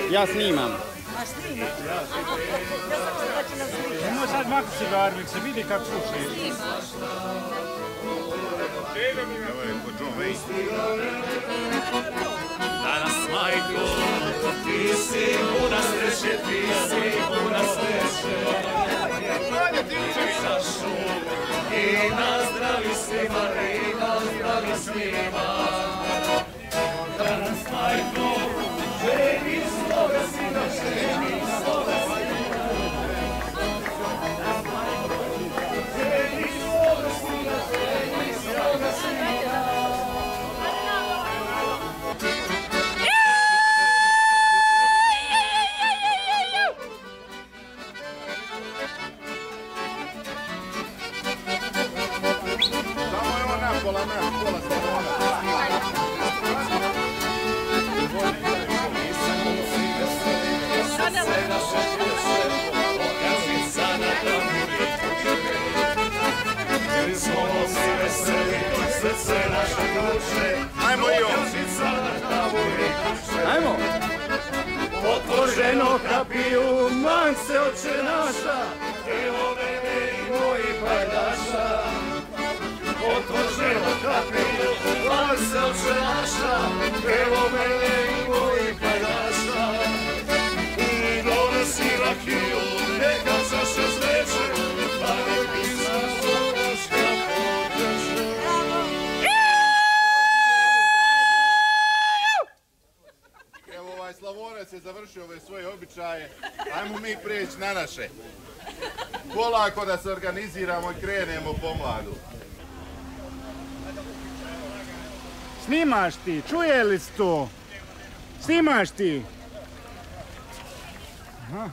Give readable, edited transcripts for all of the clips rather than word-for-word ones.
Ja snimam. A snimaš? Ja sam da će nas snimati. Nemoj sad maknuti cigaru, nek se vidi kako slušaju. Snimaš. Evo je kod John Wayne. Danas, majko, ti si puna sreće, ti si puna sreće. Čašu i nazdravi svima, i nazdravi svima. Danas, majko, ženi svoga sina, ženi svoga sina. Danas, majko, ženi svoga sina, ženi svoga sina. Pola ajmo i on. Ajmo. Otvoženo kapiju, man se oče naša, evo mene i moji pajdaša. Otvoženo kapiju, man se oče naša, evo mene i moji pajdaša. I donosi rakiju, neka čaša zveče, pa ne pisaš onoška podreće. Evo ovaj Slavonac je završio ove svoje običaje, ajmo mi prijeći na naše. Polako da se organiziramo i krenemo po mladu. Snimaš ti, čuje li si to? Snimaš ti? Aha.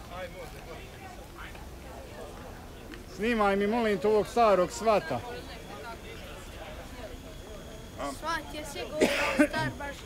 Snimaj mi molim te ovog starog svata. Svat je sigurno star baš.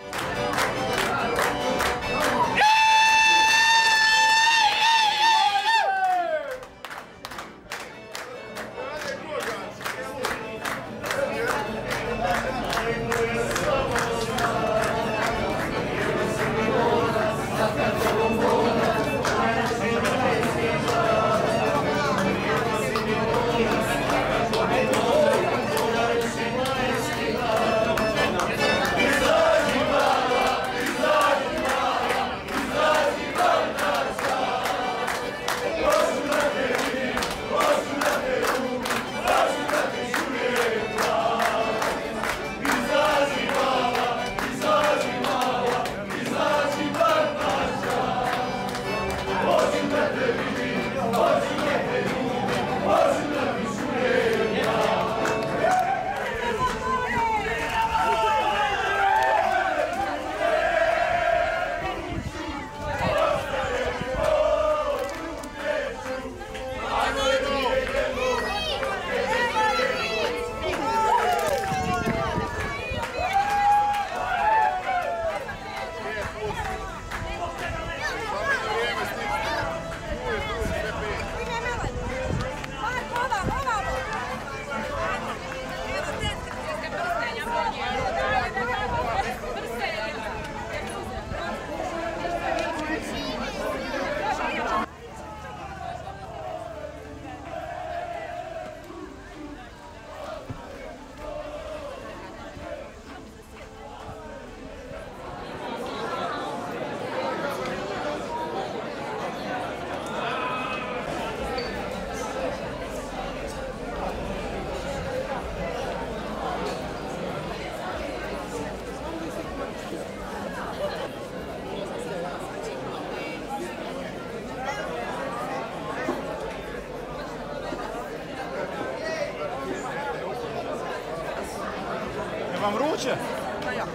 Vam vruće? Pa ja.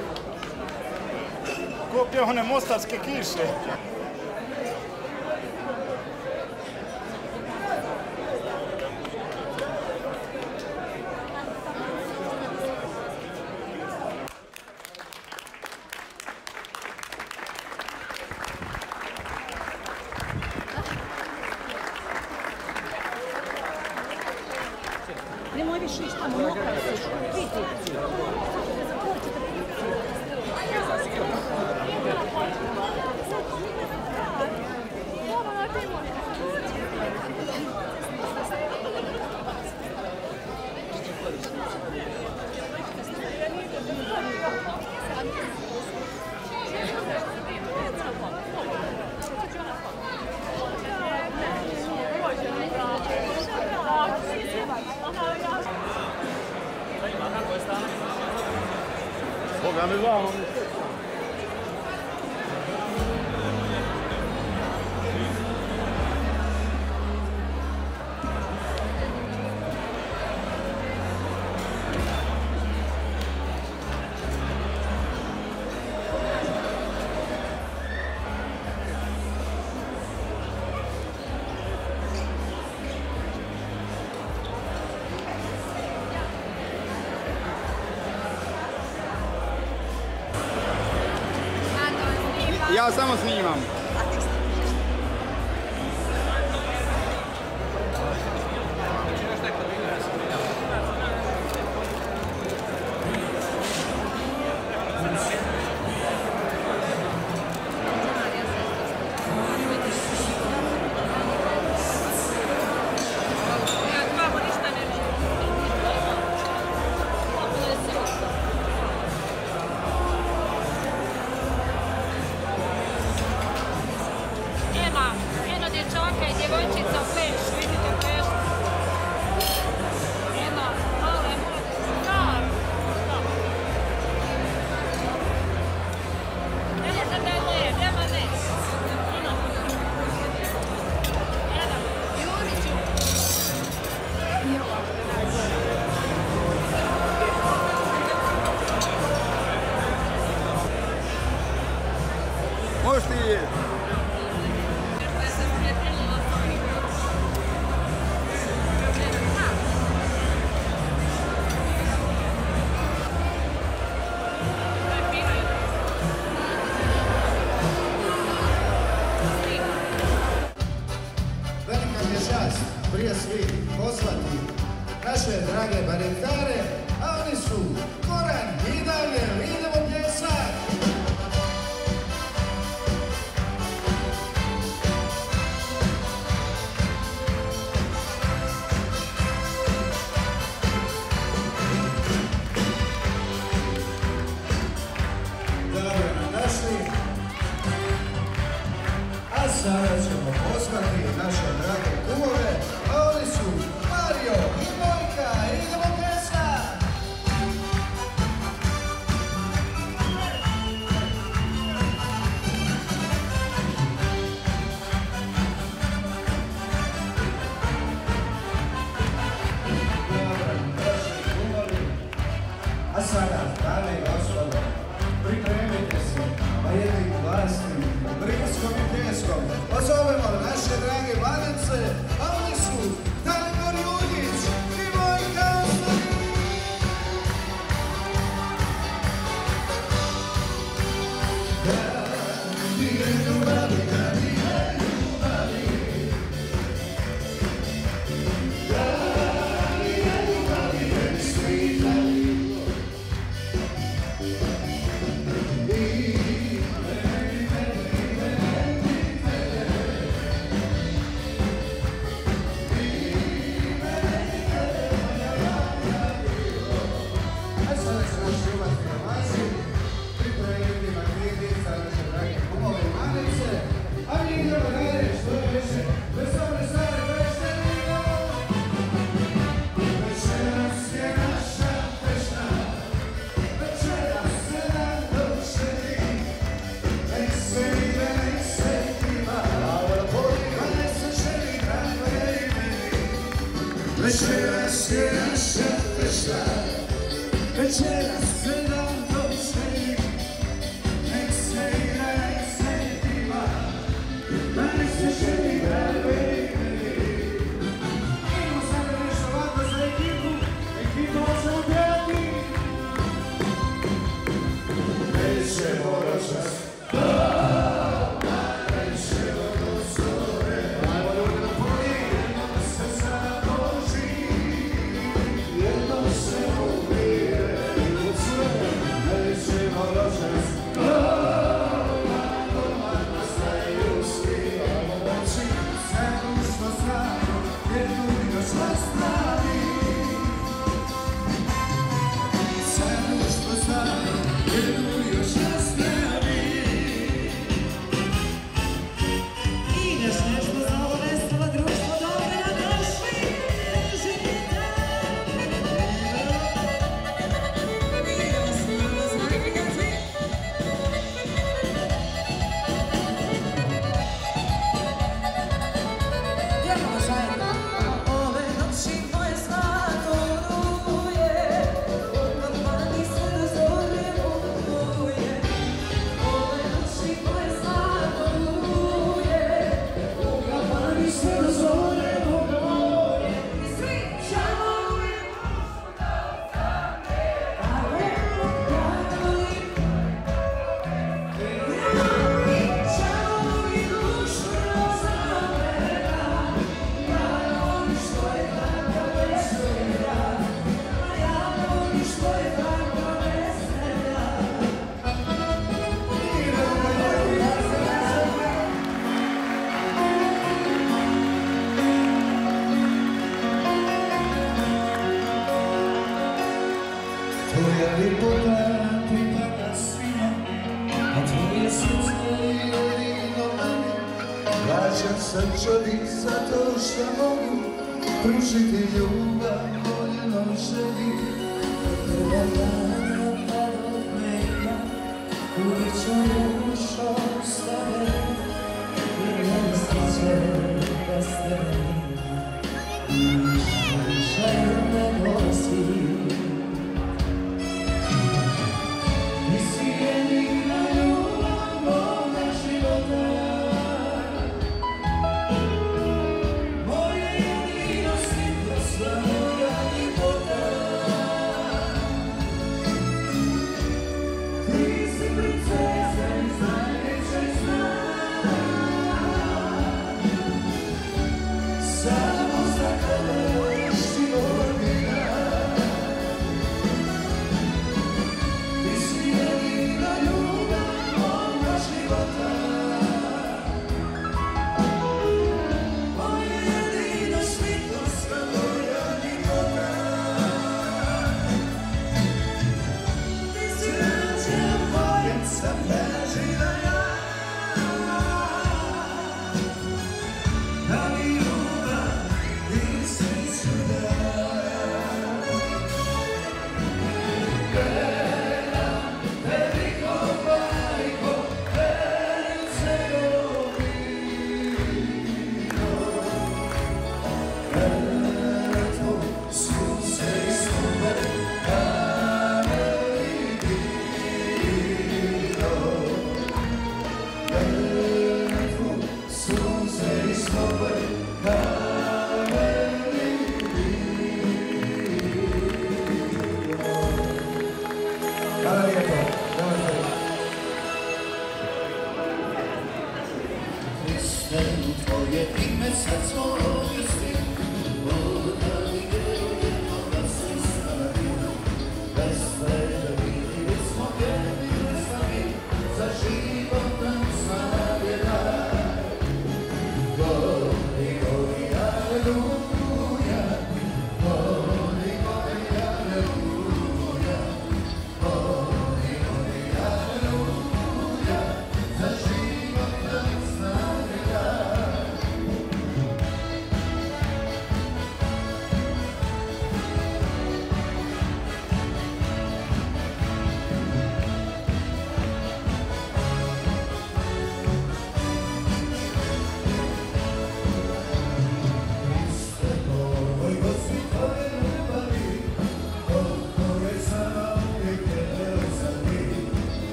Kupio one mostarske kiše. Nemoj više ići tamo, mokra si. Vidi. Boga mi vamo. Ja samo snimam. Možeš ti je. Velika mi je čast prije svih pozvati naše drage baritare, a oni su Goran i Dalibor. Idemo pljesat! A sada ćemo pozvati naše drage kumove, a oni su Mario i Bojka. Idemo plesat! A sada, dame i gospodo, pripremite se na jednim glasnim, brinskom i pljeskom. Pozovemo naše drage Davince, a oni su Dalibor i Bojka. Večeras je naša fešta, večeras se nam dočeli, nek se igra, nek se pива, ma nek se želi pravi meni. Idemo sada nešto ovako za ekipu, ekipa možemo pjevati. Nećemo ročas, nećemo dostore, ajmo ljudi na poli, imamo se sada Boži, jednom se ubije i u sve, nećemo ročas, doma staju svi, ajmo moći, sve društvo znamo, jednu i još nastavi. Sve društvo znamo, jednu i još nastavi. Ideš nešto za ovo veselo društvo, dobre na došli, živite. Idemo s nama, znajte ga Tvoja ljepota pripada svima, a tvoje srce je jedino meni. Vraćam sam čovjek zato što mogu pružiti ljubav voljenom želi. Prva dana pa dok me ima, uvijek ću ušao s tebe. I nestit će bez tebe nima, i više me nosi.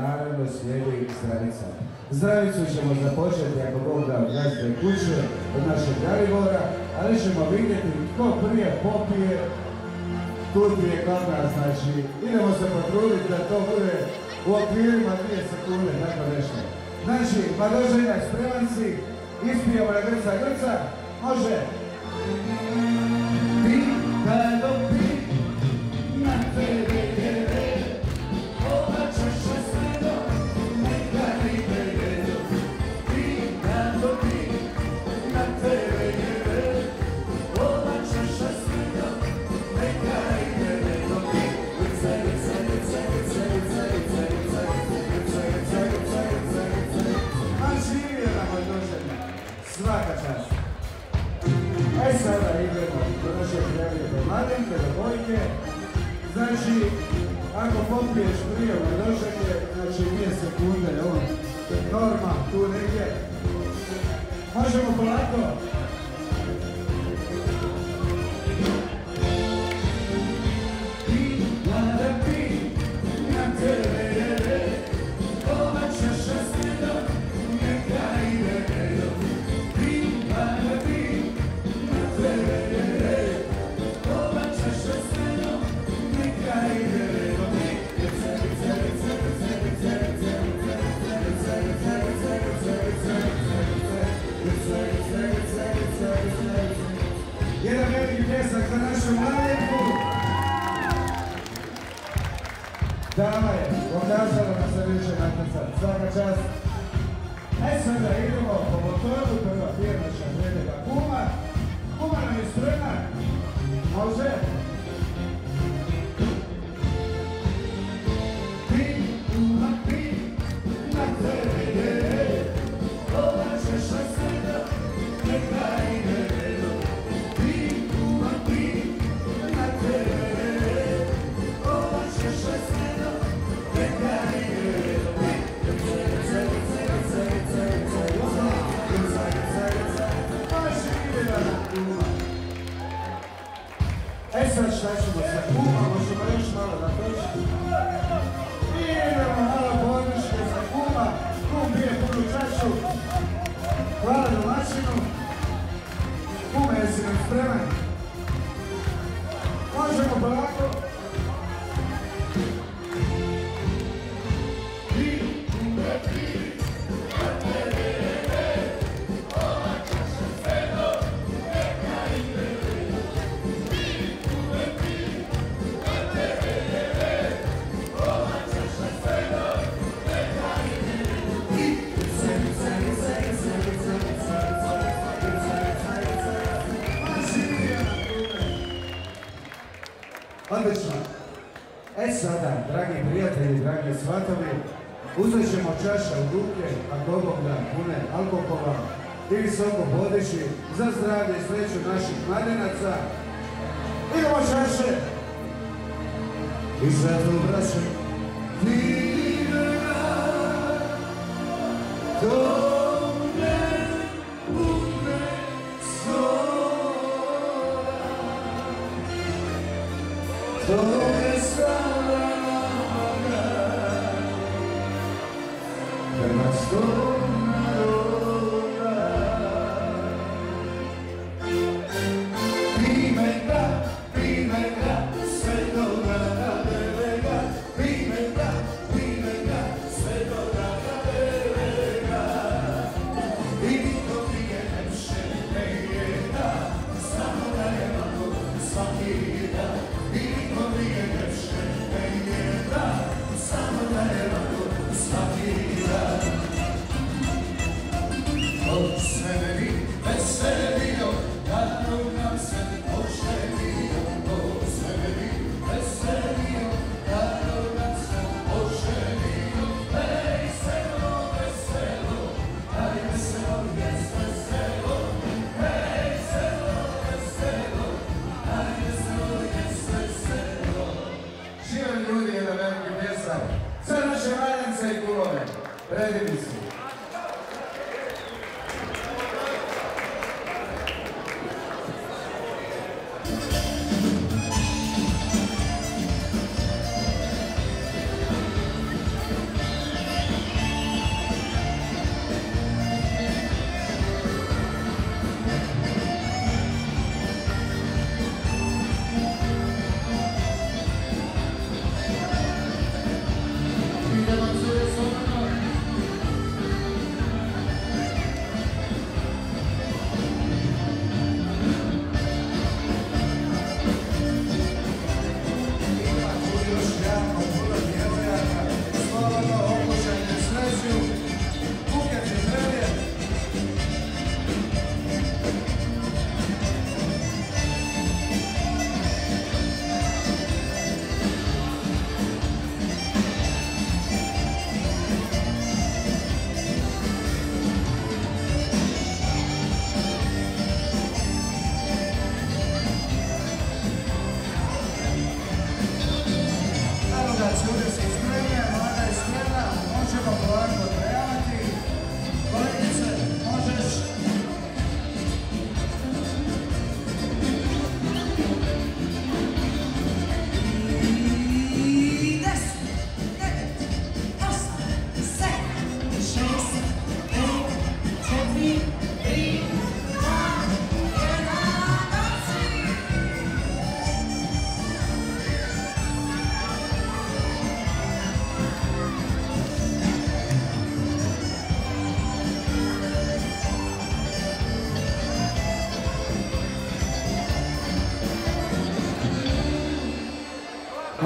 naravno slijedi zdravica. Zdravicu ćemo započeti, ako Bog da, od gazde kuće, od našeg Dalibora, ali ćemo vidjeti tko prije popije, tu je glavna, znači idemo se potruditi da to bude u okvirima 2 sekunde, tako nešto. Znači, Madoženjak, spremanci, ispijemo na grca, grca, može! Pi, kada pi, na tebe jede, ova čaša svedo, neka ide jedo. Pi, kada pi, na tebe jede, ova čaša svedo, neka ide jedo. Grca, grca, grca, grca, grca, grca, grca, grca, grca, grca, grca, grca. A živio nam Madoženjak, svaka čast. Sada idemo do naše prijavlje do Mladenke, do Bojke. Znači, ako popiješ prije Madoženje, znači 2 sekunde je on norma tu negdje. Možemo polako? Pi, mlada pi, na tebe jede, ova čaša svedo, neka ide jedo. Pi, mlada pi, jedan veliki pljesak za našu Mladenku. Dama je pokazala da se više natjecati. Svaka čast. Sada idemo po motoru, prva pjevača Predega Kuma. Kuma nam je spreman. Može? Pi, kuma, pi, na tebe jede, ova čaša sveda, neka ide jedo. Pi, kuma, pi, na tebe jede, ova čaša sveda, neka ide jedo. Sad šta ćemo sa Kuma, možemo još malo da točiti. Idemo malo podrške za Kuma, Kum pije punu čašu. Hvala domaćinu. Kuma, jesi nam spreman? Možemo polako. Odlično. Sada, dragi prijatelji, dragi svatovi, uzet ćemo čaša u ruke, ako Bog da, pune alkohola i visoko podiši za zdravlje i sreću naših mladenaca. Idemo čaše! I zato braće, vina, to ne bude sola. To je sada naga hrvatskog naroda. Pime ga, sve do grada Belega. Pime ga, sve do grada Belega. I niko nije lepše ne jeda, samo da je lako svaki dan. I niko nije lepše ne jeda, samo da je lako svaki dan. Od svemeri veselio, kako nam se oženio. Od svemeri veselio, kako nam se oženio. Veselo, veselo, aj veselo, jes veselo. Veselo, veselo, aj veselo, jes veselo. Živim ljudi, jedan veliki pljesak za naše Valjance i Kulove. Predivni su.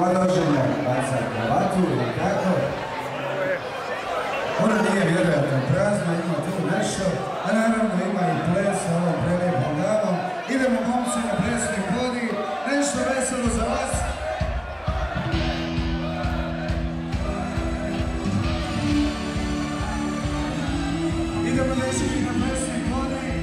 Mladoženja baca kravatu ili tako. Ona nije vjerojatno prazna, ima tu nešto, a naravno ima i ples sa ovom prelijepom damom. Idemo momci na plesni podi, nešto veselo za vas. Idemo dečki na plesni podi.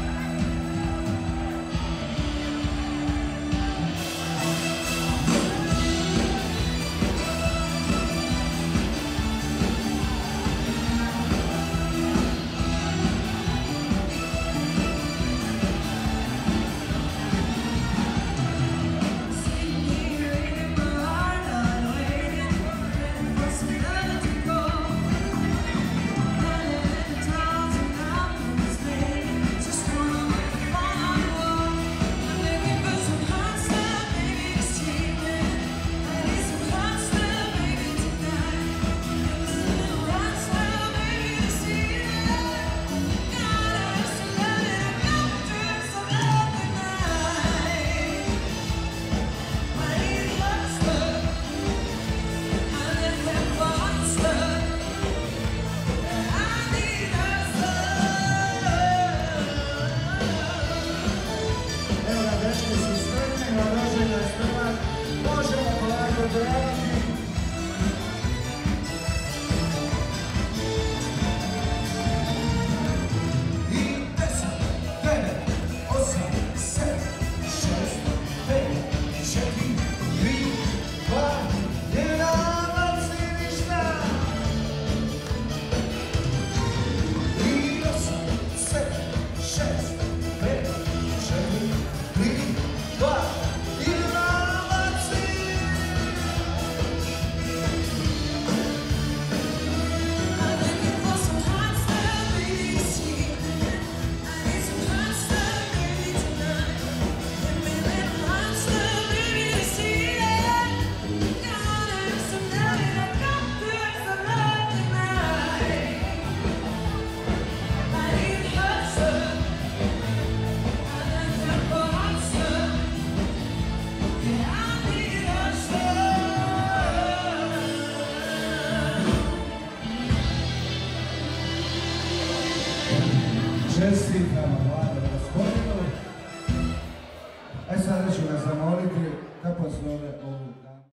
Čestitamo mladom gospodinu. Sad ću vas zamoliti da pozove ovu